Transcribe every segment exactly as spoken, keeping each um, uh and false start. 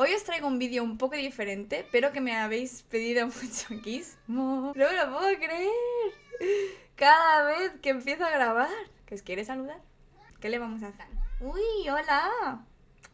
Hoy os traigo un vídeo un poco diferente, pero que me habéis pedido muchísimo. No me lo puedo creer. Cada vez que empiezo a grabar. ¿Que os quiere saludar? ¿Qué le vamos a hacer? ¡Uy, hola!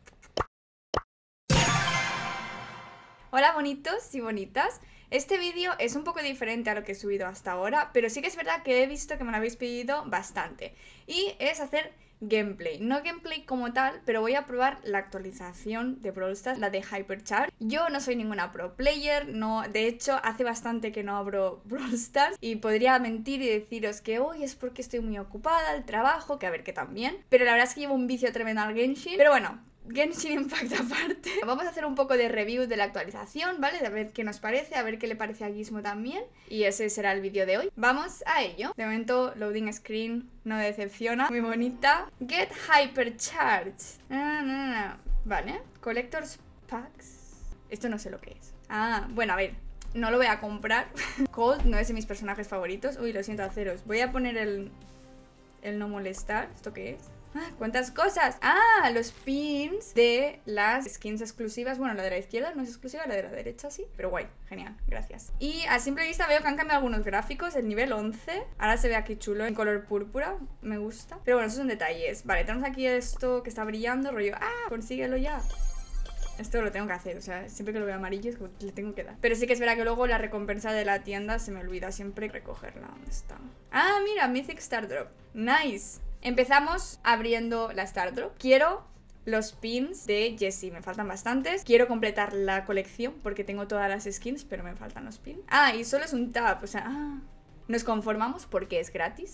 Hola bonitos y bonitas. Este vídeo es un poco diferente a lo que he subido hasta ahora, pero sí que es verdad que he visto que me lo habéis pedido bastante. Y es hacer gameplay. No gameplay como tal, pero voy a probar la actualización de Brawl Stars, la de Hypercharge. Yo no soy ninguna pro player, no, de hecho hace bastante que no abro Brawl Stars y podría mentir y deciros que hoy es porque estoy muy ocupada, el trabajo, que a ver que también. Pero la verdad es que llevo un vicio tremendo al Genshin. Pero bueno, Genshin Impact aparte. Vamos a hacer un poco de review de la actualización, ¿vale? De a ver qué nos parece, a ver qué le parece a Gizmo también. Y ese será el vídeo de hoy. Vamos a ello. De momento, loading screen no decepciona. Muy bonita. Get Hypercharged. No, no, no. Vale. Collector's Packs. Esto no sé lo que es. Ah, bueno, a ver. No lo voy a comprar. Colt no es de mis personajes favoritos. Uy, lo siento, aceros. Voy a poner el, el no molestar. ¿Esto qué es? Ah, ¿cuántas cosas? Ah, los pins de las skins exclusivas. Bueno, la de la izquierda no es exclusiva, la de la derecha sí. Pero guay, genial, gracias. Y a simple vista veo que han cambiado algunos gráficos. El nivel once, ahora se ve aquí chulo en color púrpura, me gusta. Pero bueno, esos son detalles. Vale, tenemos aquí esto que está brillando, rollo. Ah, consíguelo ya. Esto lo tengo que hacer, o sea, siempre que lo veo amarillo es como le tengo que dar. Pero sí que es verdad que luego la recompensa de la tienda se me olvida siempre recogerla. ¿Dónde está? Ah, mira, Mythic Star Drop. Nice. Empezamos abriendo la Star Drop. Quiero los pins de Jessie, me faltan bastantes. Quiero completar la colección porque tengo todas las skins, pero me faltan los pins. Ah, y solo es un tap, o sea, ah, nos conformamos porque es gratis.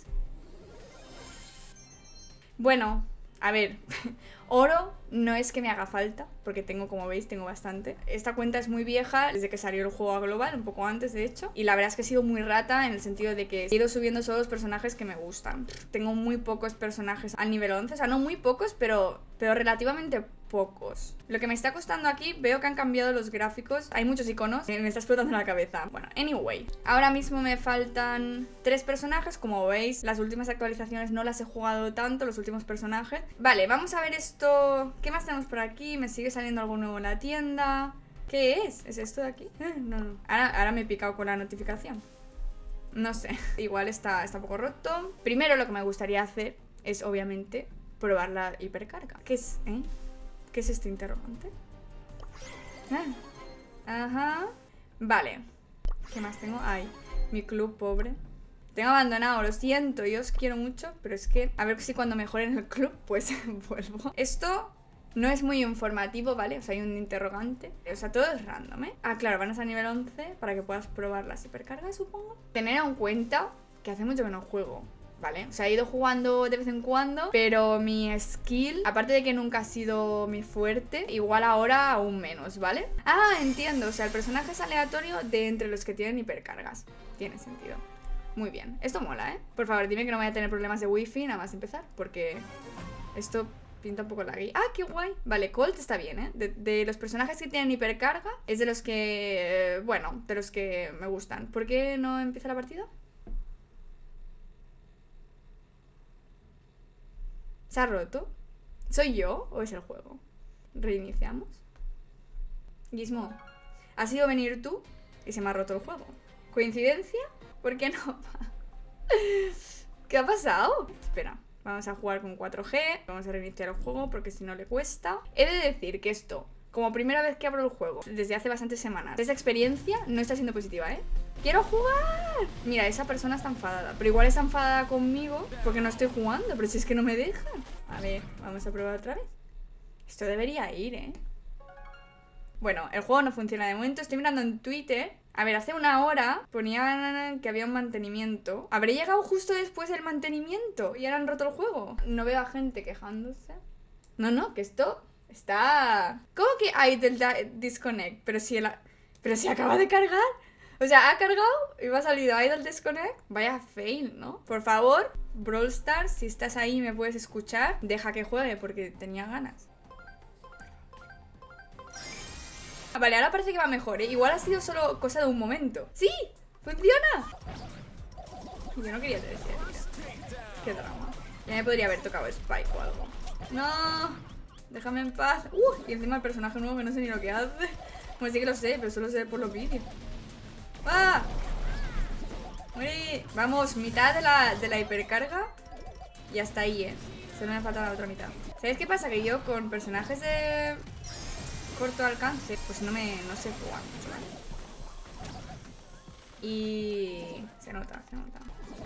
Bueno, a ver, oro no es que me haga falta, porque tengo, como veis, tengo bastante. Esta cuenta es muy vieja, desde que salió el juego a global, un poco antes de hecho. Y la verdad es que he sido muy rata en el sentido de que he ido subiendo solo los personajes que me gustan. Tengo muy pocos personajes al nivel once, o sea, no muy pocos, pero, pero relativamente pocos. Lo que me está costando aquí, veo que han cambiado los gráficos. Hay muchos iconos, me está explotando la cabeza. Bueno, anyway, ahora mismo me faltan tres personajes. Como veis, las últimas actualizaciones no las he jugado tanto, los últimos personajes. Vale, vamos a ver esto. ¿Qué más tenemos por aquí? Me sigue saliendo algo nuevo en la tienda. ¿Qué es? ¿Es esto de aquí? Eh, no, no. Ahora, ahora me he picado con la notificación. No sé, igual está, está un poco roto. Primero lo que me gustaría hacer es, obviamente, probar la hipercarga. ¿Qué es? ¿Eh? ¿Qué es este interrogante? Ah, ajá. Vale. ¿Qué más tengo? Ay, mi club pobre. Tengo abandonado, lo siento, yo os quiero mucho, pero es que a ver si cuando mejore en el club, pues vuelvo. Esto no es muy informativo, ¿vale? O sea, hay un interrogante. O sea, todo es random, ¿eh? Ah, claro, van a ser nivel once para que puedas probar las hipercargas, supongo. Tener en cuenta que hace mucho que no juego, ¿vale? O sea, he ido jugando de vez en cuando, pero mi skill, aparte de que nunca ha sido mi fuerte, igual ahora aún menos, ¿vale? Ah, entiendo, o sea, el personaje es aleatorio de entre los que tienen hipercargas. Tiene sentido. Muy bien, esto mola, ¿eh? Por favor, dime que no voy a tener problemas de wifi nada más empezar, porque esto pinta un poco la guía. ¡Ah, qué guay! Vale, Colt está bien, ¿eh? De, de los personajes que tienen hipercarga, es de los que... Eh, bueno, de los que me gustan. ¿Por qué no empieza la partida? ¿Se ha roto? ¿Soy yo o es el juego? Reiniciamos. Gizmo, ¿has ido a venir tú? Y se me ha roto el juego. ¿Coincidencia? ¿Por qué no? ¿Qué ha pasado? Espera, vamos a jugar con cuatro G. Vamos a reiniciar el juego porque si no le cuesta. He de decir que esto, como primera vez que abro el juego desde hace bastantes semanas, esta experiencia no está siendo positiva, ¿eh? ¡Quiero jugar! Mira, esa persona está enfadada, pero igual está enfadada conmigo porque no estoy jugando, pero si es que no me dejan. A ver, vamos a probar otra vez. Esto debería ir, ¿eh? Bueno, el juego no funciona de momento. Estoy mirando en Twitter. A ver, hace una hora ponían que había un mantenimiento. ¿Habré llegado justo después del mantenimiento y ahora han roto el juego? No veo a gente quejándose. No, no, que esto está... ¿Cómo que idle disconnect? Pero si, el... Pero si acaba de cargar. O sea, ha cargado y me ha salido idle disconnect. Vaya fail, ¿no? Por favor, Brawl Stars, si estás ahí y me puedes escuchar, deja que juegue porque tenía ganas. Vale, ahora parece que va mejor, ¿eh? Igual ha sido solo cosa de un momento. ¡Sí! ¡Funciona! Yo no quería decir eso. Qué drama. Ya me podría haber tocado Spike o algo. ¡No! Déjame en paz. Uh, y encima el personaje nuevo que no sé ni lo que hace. Bueno, sí que lo sé, pero solo sé por los vídeos. ¡Ah! ¡Muere! Vamos, mitad de la, de la hipercarga. Y hasta ahí, ¿eh? Solo me falta la otra mitad. ¿Sabéis qué pasa? Que yo con personajes de corto alcance, pues no me no sé jugar mucho, ¿vale? Y... se nota, se nota.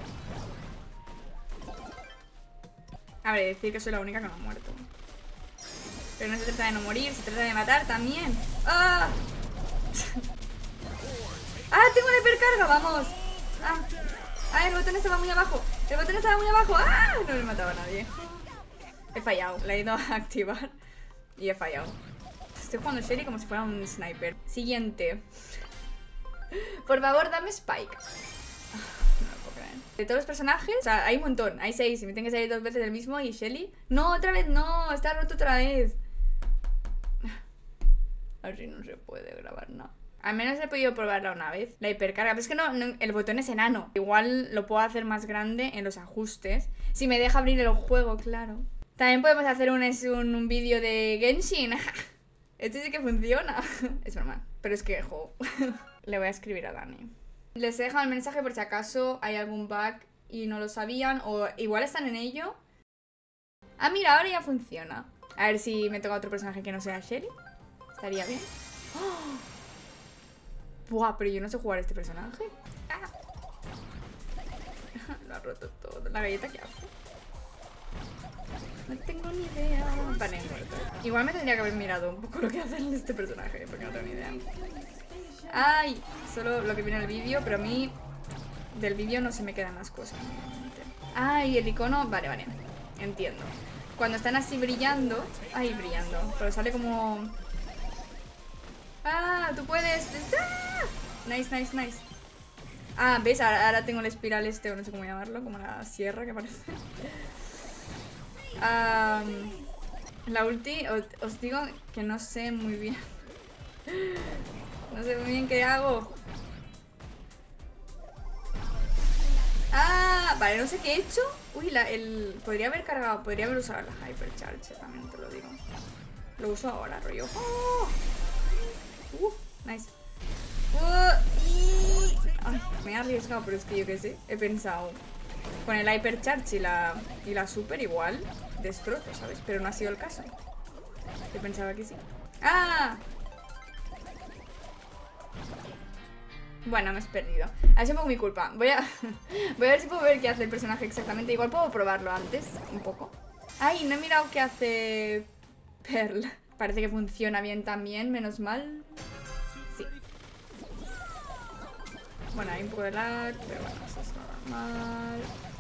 A ver, decir que soy la única que no ha muerto. Pero no se trata de no morir, se trata de matar también. ¡Ah! ¡Ah! ¡Tengo la hipercarga! ¡Vamos! ¡Ah! ¡Ah! El botón estaba muy abajo. El botón estaba muy abajo. ¡Ah! No le mataba a nadie. He fallado, la he ido a activar y he fallado. Estoy jugando Shelly como si fuera un sniper. Siguiente. Por favor, dame Spike. No lo puedo creer. De todos los personajes, o sea, hay un montón. Hay seis y me tienen que salir dos veces el mismo. Y Shelly. No, otra vez no. Está roto otra vez. Así no se puede grabar nada. Al menos he podido probarla una vez. La hipercarga. Pero es que no, no, el botón es enano. Igual lo puedo hacer más grande en los ajustes. Si me deja abrir el juego, claro. También podemos hacer un, un, un vídeo de Genshin. Esto sí que funciona. Es normal. Pero es que, jo. Le voy a escribir a Dani. Les he dejado el mensaje por si acaso hay algún bug y no lo sabían. O igual están en ello. Ah, mira, ahora ya funciona. A ver si me toca otro personaje que no sea Shelly. Estaría bien. ¡Oh! Buah, pero yo no sé jugar a este personaje. Ah. Lo ha roto todo. La galleta que hace. No tengo ni idea. Vale, muerto. Igual me tendría que haber mirado un poco lo que hace este personaje, porque no tengo ni idea. Ay, solo lo que viene en el vídeo, pero a mí del vídeo no se me quedan las cosas. Ay, el icono. Vale, vale. Entiendo. Cuando están así brillando. Ay, brillando. Pero sale como. Ah, tú puedes. ¡Ah! Nice, nice, nice. Ah, ¿ves? Ahora, ahora tengo el espiral este, o no sé cómo llamarlo, como la sierra que parece. Um, la ulti, os, os digo que no sé muy bien. No sé muy bien qué hago. Ah, vale, no sé qué he hecho. Uy, la, el, podría haber cargado, podría haber usado la Hypercharge, también te lo digo. Lo uso ahora, rollo. Oh. Uh, nice. Uh, y... Ay, me he arriesgado, pero es que yo qué sé. He pensado, con el Hypercharge y la, y la Super igual destrozo, ¿sabes? Pero no ha sido el caso. Yo pensaba que sí. ¡Ah! Bueno, me he perdido. Ha sido un poco mi culpa. Voy a, voy a ver si puedo ver qué hace el personaje exactamente. Igual puedo probarlo antes, un poco. Ay, no he mirado qué hace Pearl. Parece que funciona bien también, menos mal. Sí. Bueno, hay un poco de lag, pero bueno, eso es normal.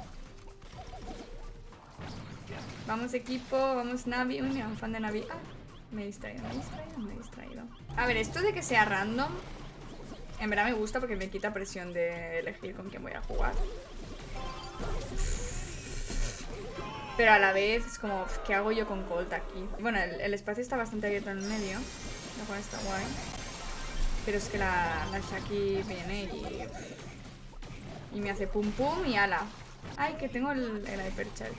Vamos equipo, vamos Navi. Uy, mira, un fan de Navi. Ah, me he distraído, me he distraído, me he distraído. A ver, esto de que sea random, en verdad me gusta porque me quita presión de elegir con quién voy a jugar. Pero a la vez es como, ¿qué hago yo con Colt aquí? Bueno, el, el espacio está bastante abierto en el medio, lo cual está guay. Pero es que la, la Shaki viene y... Y me hace pum pum y ala. Ay, que tengo el, el Hypercharge.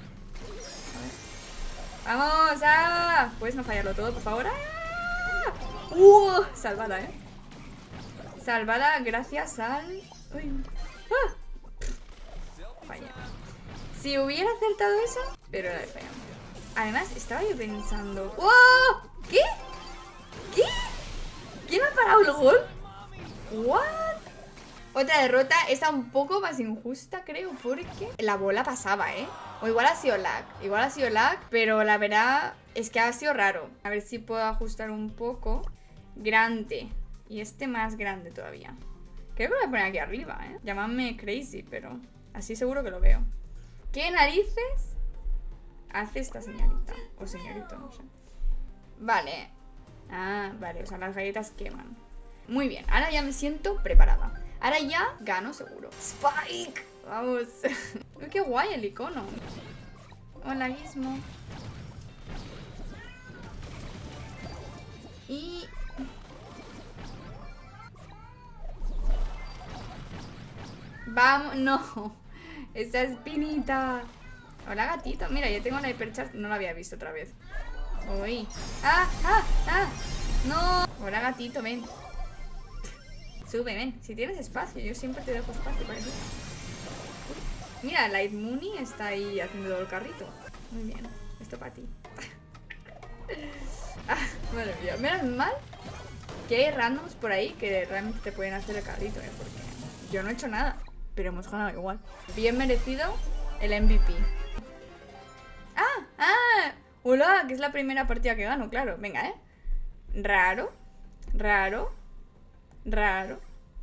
A ver. ¡Vamos! ¡Ah! ¿Puedes no fallarlo todo, por favor? ¡Ah! ¡Uh! Salvada, ¿eh? Salvada gracias al... Uy. ¡Ah! Falla. Si hubiera acertado eso, pero era de falla. Además, estaba yo pensando... ¡Oh! ¿Qué? ¿Qué? ¿Quién ha parado el gol? ¿What? Otra derrota, esta un poco más injusta, creo, porque la bola pasaba, ¿eh? O igual ha sido lag, igual ha sido lag, pero la verdad es que ha sido raro. A ver si puedo ajustar un poco. Grande. Y este más grande todavía. Creo que lo voy a poner aquí arriba, ¿eh? Llamadme crazy, pero así seguro que lo veo. ¿Qué narices hace esta señorita? O señorito, no sé. Vale. Ah, vale, o sea, las galletas queman. Muy bien, ahora ya me siento preparada. Ahora ya gano seguro. ¡Spike! Vamos. Uy, qué guay el icono. Hola, Gizmo. Y... Vamos, no. Esa espinita. Hola, gatito. Mira, ya tengo la Hypercharge. No la había visto otra vez. Uy. ¡Ah! ¡Ah! ¡Ah! ¡No! Hola, gatito, ven. Sube, ven. Si tienes espacio, yo siempre te dejo espacio para ti. Mira, Light Mooney está ahí haciendo todo el carrito. Muy bien. Esto para ti. Ah, madre mía. Menos mal que hay randoms por ahí que realmente te pueden hacer el carrito, ¿eh? Porque yo no he hecho nada, pero hemos ganado igual. Bien merecido el M V P. ¡Ah! ¡Ah! ¡Hola! Que es la primera partida que gano, claro. Venga, ¿eh? Raro. Raro. Raro.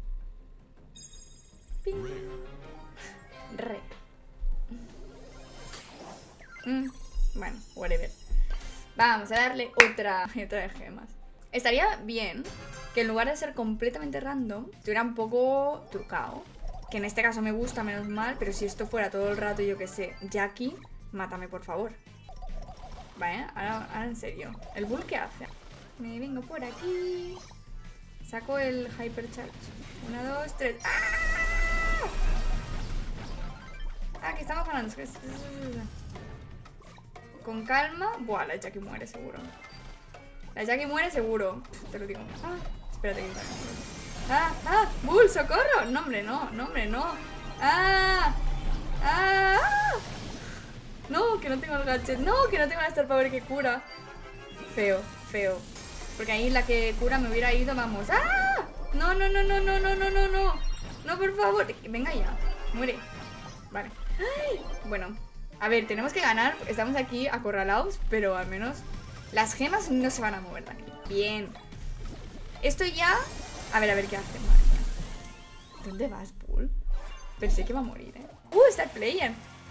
Ping. Re. Mm, bueno, whatever. Vamos a darle otra, otra de gemas. Estaría bien que en lugar de ser completamente random, estuviera un poco trucado. Que en este caso me gusta, menos mal. Pero si esto fuera todo el rato, yo que sé, Jackie, mátame por favor. Vale, ahora, ahora en serio. ¿El bull qué hace? Me vengo por aquí. Saco el Hypercharge. Una, dos, tres. ¡Ah! Ah, que estamos ganando. Con calma. Buah, la Jackie muere seguro. La Jackie muere seguro. Te lo digo. Ah, espérate que Ah, ah, Bull, socorro. No, hombre, no, no, hombre, no. Ah, ah, no, que no tengo el gadget. No, que no tengo la Star Power que cura. Feo, feo. Porque ahí la que cura me hubiera ido, vamos. ¡Ah! No, no, no, no, no, no, no, no, no. No, por favor. Venga ya. Muere. Vale. Ay, bueno. A ver, tenemos que ganar. Estamos aquí acorralados, pero al menos las gemas no se van a mover de aquí. Bien. Esto ya... A ver, a ver qué hace. Madre mía. ¿Dónde vas, Bull? Pensé que iba a morir, ¿eh? ¡Uh, está el player!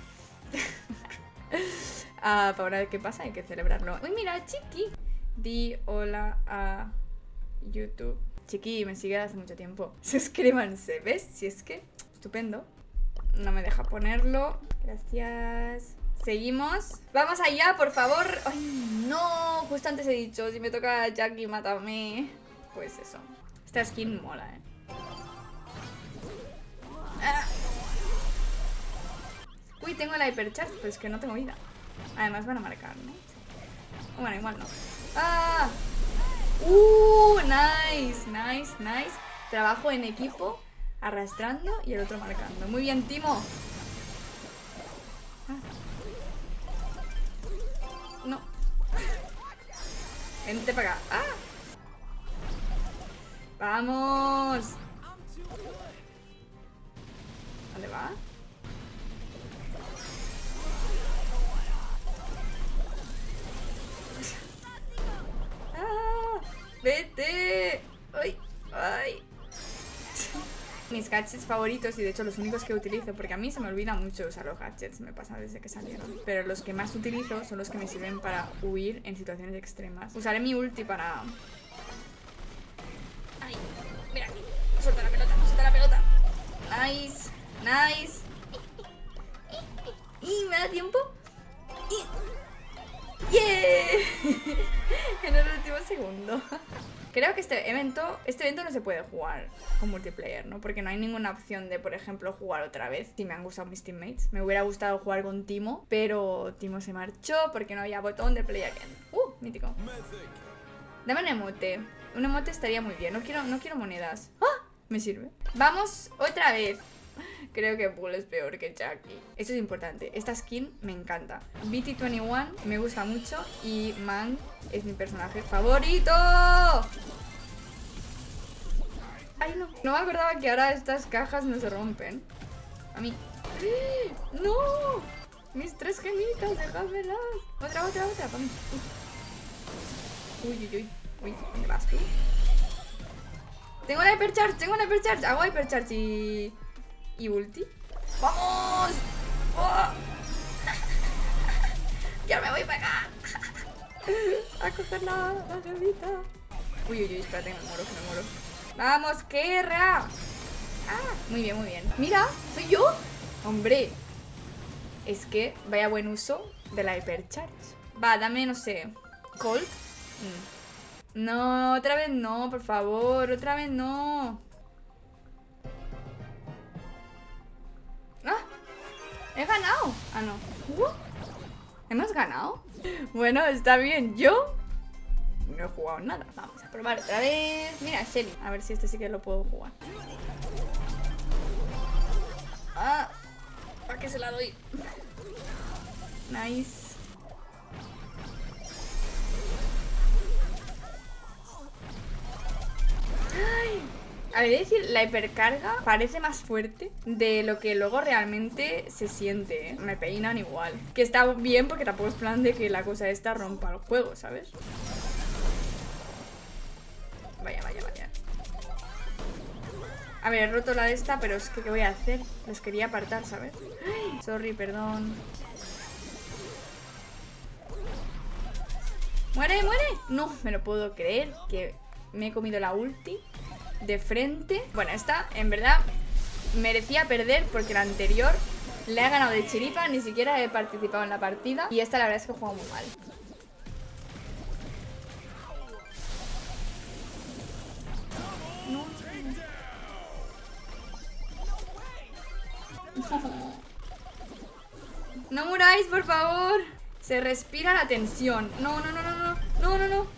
Ah, para ver qué pasa, hay que celebrarlo. Uy, mira, Chiqui. Di hola a YouTube. Chiqui, me sigue hace mucho tiempo. Suscríbanse, ¿ves? Si es que... Estupendo. No me deja ponerlo. Gracias. Seguimos. Vamos allá, por favor. Ay, no. Justo antes he dicho, si me toca Jackie, mátame. Pues eso. Esta skin mola, eh. Ah. Uy, tengo la Hypercharge, pero es que no tengo vida. Además van a marcar, ¿no? Bueno, igual no. ¡Ah! ¡Uh! Nice, nice, nice. Trabajo en equipo, arrastrando y el otro marcando. Muy bien, Timo. Ah. No. Vente para acá. ¡Ah! ¡Vamos! ¿Dónde va? ¡Ah! ¡Vete! ¡Ay! ¡Ay! Mis gadgets favoritos, y de hecho los únicos que utilizo, porque a mí se me olvida mucho usar los gadgets, me pasa desde que salieron, pero los que más utilizo son los que me sirven para huir en situaciones extremas. Usaré mi ulti para... ¡Ay! Mira aquí. Suelta la pelota, suelta la pelota. Nice, nice. Y me da tiempo. Y... ¡Yeah! En el último segundo. Creo que este evento, este evento no se puede jugar con multiplayer, ¿no? Porque no hay ninguna opción de, por ejemplo, jugar otra vez. Si me han gustado mis teammates. Me hubiera gustado jugar con Timo, pero Timo se marchó porque no había botón de play again. ¡Uh! Mítico. Dame un emote. Un emote estaría muy bien. No quiero, no quiero monedas. ¡Ah! Me sirve. Vamos otra vez. Creo que Bull es peor que Jackie. Eso es importante. Esta skin me encanta. B T veintiuno me gusta mucho. Y Man es mi personaje favorito. Ay, no. No me acordaba que ahora estas cajas no se rompen. A mí. ¡No! Mis tres gemitas, déjamelas. Otra, otra, otra. Para mí. Uy, uy, uy. Uy, ¿dónde vas tú? Tengo una Hypercharge, tengo una Hypercharge. Hago Hypercharge y... y ulti. ¡Vamos! ¡Oh! ¡Ya me voy para acá! A coger la, la gemita. Uy, uy, uy, espérate, que me muero, que me muero. ¡Vamos, Kerra! Ah, muy bien, muy bien. Mira, ¿soy yo? Hombre. Es que vaya buen uso de la Hypercharge. Va, dame, no sé, Colt. Mm. No, otra vez no, por favor, otra vez no. ¡Ah! ¡He ganado! Ah, no. Uh, ¿hemos ganado? Bueno, está bien. Yo no he jugado nada. Vamos a probar otra vez. Mira, Shelly. A ver si este sí que lo puedo jugar. Ah, ¿para qué se la doy? Nice. Ay. A ver, decir, la hipercarga parece más fuerte de lo que luego realmente se siente, ¿eh? Me peinan igual. Que está bien porque tampoco es plan de que la cosa esta rompa el juego, ¿sabes? Vaya, vaya, vaya. A ver, he roto la de esta, pero es que ¿qué voy a hacer? Los quería apartar, ¿sabes? Ay, sorry, perdón. ¡Muere, muere! No, me lo puedo creer que me he comido la ulti de frente. Bueno, esta en verdad merecía perder porque la anterior le ha ganado de chiripa, ni siquiera he participado en la partida. Y esta la verdad es que he jugado muy mal. No, no. No muráis, por favor. Se respira la tensión. No, no, no, no, no. No, no, no.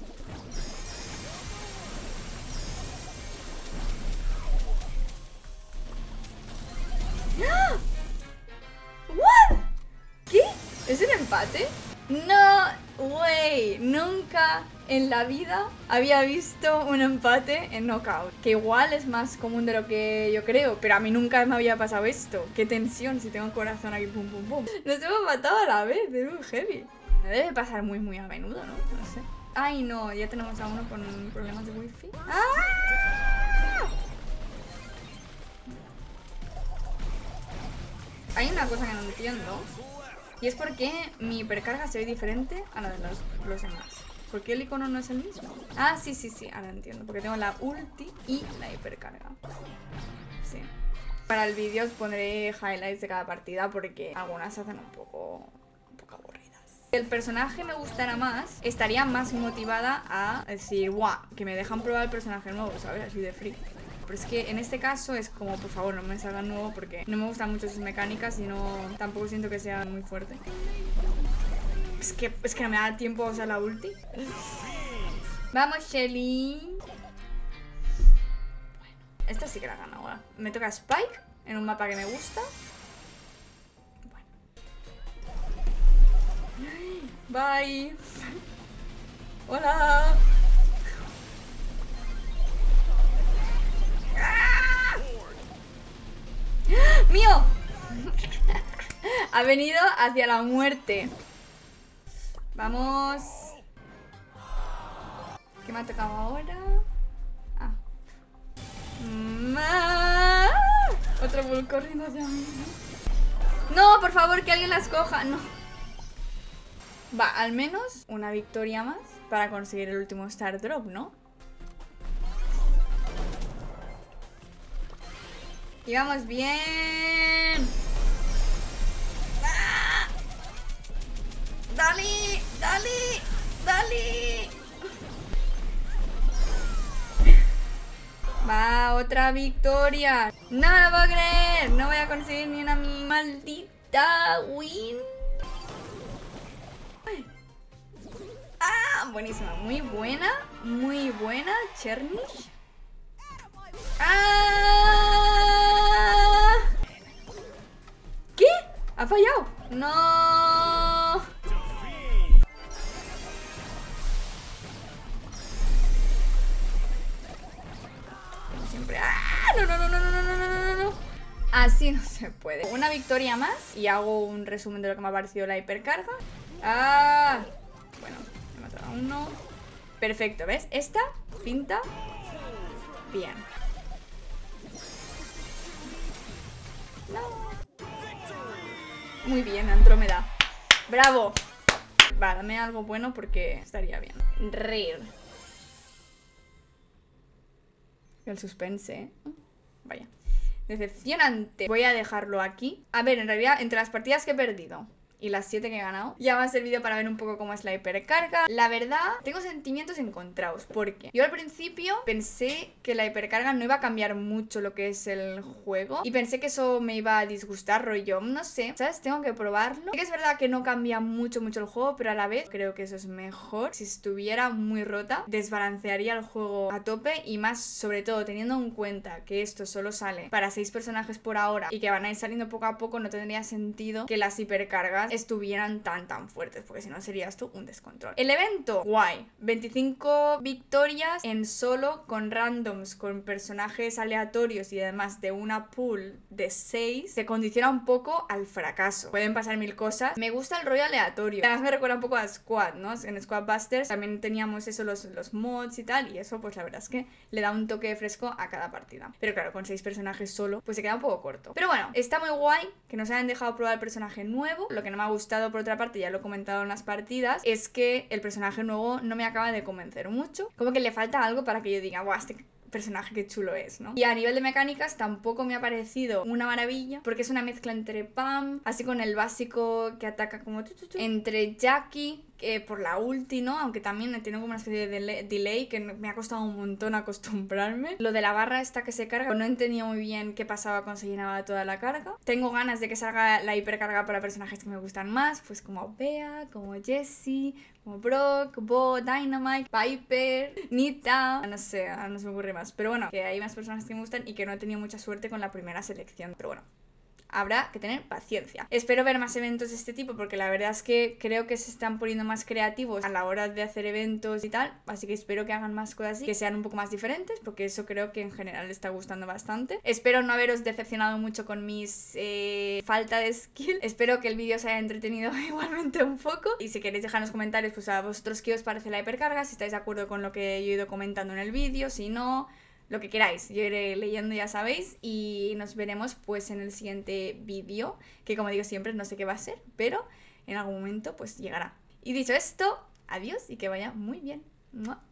¿What? ¿Qué? ¿Es un empate? No, way. Nunca en la vida había visto un empate en Knockout. Que igual es más común de lo que yo creo, pero a mí nunca me había pasado esto. Qué tensión si tengo un corazón aquí, pum, pum, pum. Nos hemos matado a la vez, es muy heavy. Me debe pasar muy, muy a menudo, ¿no? No sé. Ay, no, ya tenemos a uno con problemas de wifi. ¡Ah! Hay una cosa que no entiendo. Y es porque mi hipercarga se ve diferente a la de los, los demás. ¿Por qué el icono no es el mismo? Ah, sí, sí, sí, ahora entiendo. Porque tengo la ulti y la hipercarga. Sí. Para el vídeo os pondré highlights de cada partida porque algunas se hacen un poco, un poco aburridas. Si el personaje me gustara más, estaría más motivada a decir, guau, que me dejan probar el personaje nuevo, ¿sabes? Así de free. Pero es que en este caso es como, por favor, no me salgan nuevo porque no me gustan mucho sus mecánicas y no, tampoco siento que sea muy fuerte. Es que, es que no me da tiempo a usar la ulti. Vamos, Shelly. Bueno, esta sí que la gano ahora. Me toca Spike en un mapa que me gusta. Bueno. Bye. Hola. ¡Mío! Ha venido hacia la muerte. Vamos. ¿Qué me ha tocado ahora? Ah. ¡Ah! Otro bull corriendo hacia mí. No, por favor, que alguien las coja. No. Va, al menos una victoria más para conseguir el último Star Drop, ¿no? Y vamos bien. ¡Ah! ¡Dale! ¡Dale! ¡Dale! Va, otra victoria. No me lo puedo creer. No voy a conseguir ni una maldita win. Ah, buenísima. Muy buena. Muy buena. Chernish. ¡Ah! ¿Qué? ¿Ha fallado? No. Como siempre. ¡Ah! No, no, no, no, no, no, no, no, no. Así no se puede. Una victoria más y hago un resumen de lo que me ha parecido la hipercarga. ¡Ah! Bueno, he matado a uno. Perfecto, ¿ves? Esta pinta bien. No. Muy bien, Andrómeda. ¡Bravo! Va, dame algo bueno porque estaría bien. Reír. El suspense, ¿eh? Vaya. Decepcionante. Voy a dejarlo aquí. A ver, en realidad, entre las partidas que he perdido y las siete que he ganado, ya va a ser vídeo para ver un poco cómo es la hipercarga. La verdad, tengo sentimientos encontrados, porque yo al principio pensé que la hipercarga no iba a cambiar mucho lo que es el juego, y pensé que eso me iba a disgustar, rollo, no sé, ¿sabes? Tengo que probarlo. Sí que es verdad que no cambia mucho mucho el juego, pero a la vez creo que eso es mejor. Si estuviera muy rota, desbalancearía el juego a tope, y más sobre todo teniendo en cuenta que esto solo sale para seis personajes por ahora y que van a ir saliendo poco a poco, no tendría sentido que las hipercargas estuvieran tan tan fuertes, porque si no sería esto un descontrol. El evento, guay, veinticinco victorias en solo, con randoms, con personajes aleatorios y además de una pool de seis, se condiciona un poco al fracaso. Pueden pasar mil cosas. Me gusta el rollo aleatorio, además me recuerda un poco a Squad, ¿no? En Squad Busters también teníamos eso, los, los mods y tal, y eso pues la verdad es que le da un toque fresco a cada partida. Pero claro, con seis personajes solo, pues se queda un poco corto. Pero bueno, está muy guay que nos hayan dejado probar el personaje nuevo. Lo que no me ha gustado, por otra parte, ya lo he comentado en las partidas, es que el personaje nuevo no me acaba de convencer mucho. Como que le falta algo para que yo diga, guau, este personaje que chulo es, ¿no? Y a nivel de mecánicas tampoco me ha parecido una maravilla, porque es una mezcla entre Pam, así con el básico que ataca como tu, tu, tu, entre Jackie, eh, por la ulti, ¿no? Aunque también tiene como una especie de delay, delay que me ha costado un montón acostumbrarme. Lo de la barra esta que se carga, no entendía muy bien qué pasaba cuando se llenaba toda la carga. Tengo ganas de que salga la hipercarga para personajes que me gustan más, pues como Bea, como Jessie, como Brock, Bo, Dynamite, Piper, Nita, no sé, no se me ocurre más. Pero bueno, que hay más personas que me gustan y que no he tenido mucha suerte con la primera selección. Pero bueno, habrá que tener paciencia. Espero ver más eventos de este tipo, porque la verdad es que creo que se están poniendo más creativos a la hora de hacer eventos y tal, así que espero que hagan más cosas así, que sean un poco más diferentes, porque eso creo que en general le está gustando bastante. Espero no haberos decepcionado mucho con mis eh, falta de skill. Espero que el vídeo os haya entretenido igualmente un poco, y si queréis dejar en los comentarios pues a vosotros qué os parece la hipercarga, si estáis de acuerdo con lo que yo he ido comentando en el vídeo, si no, lo que queráis, yo iré leyendo, ya sabéis, y nos veremos pues en el siguiente vídeo, que como digo siempre no sé qué va a ser, pero en algún momento pues llegará. Y dicho esto, adiós y que vaya muy bien. ¡Mua!